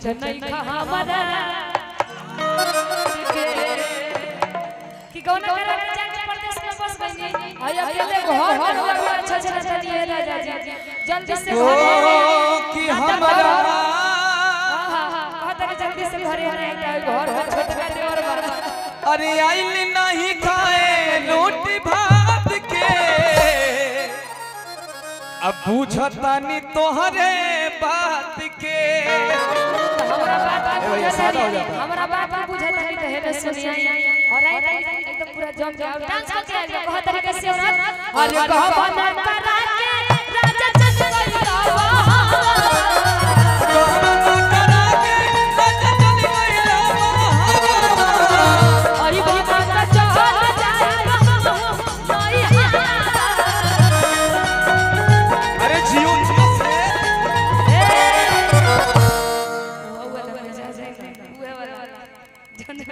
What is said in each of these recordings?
नहीं खा हमारा कि गौना करा के जाके परदेश में बस गई आई अकेले घर घर अच्छा अच्छा चलिए राजा जी जल्दी से कि हमारा कहता कि जल्दी से घरे आए घर घर छोटका देवर बा अरे आइल नहीं खाए रोटी भात के अब पूछता नहीं तोहरे बात के हमरा बात बुझता नहीं तो हेले सुनिया और आई एकदम पूरा जम जाओ डांस करके आइए बहुत तरीके से अरे कहबा ना करा के राजा चल गइला अरे बाबा का चल जाए अरे जियो से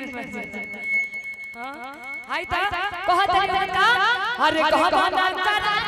आई ता कहत है का अरे कहबा ना करा